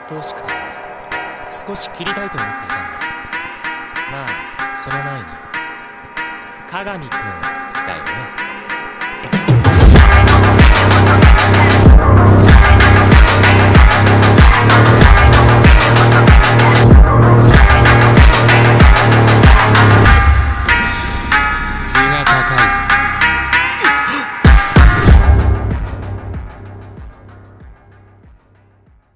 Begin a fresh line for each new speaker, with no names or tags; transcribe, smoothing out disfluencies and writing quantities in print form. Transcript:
鬱陶しくて少し切りたいと思っていたんだ。まあその前に鏡くんだよね。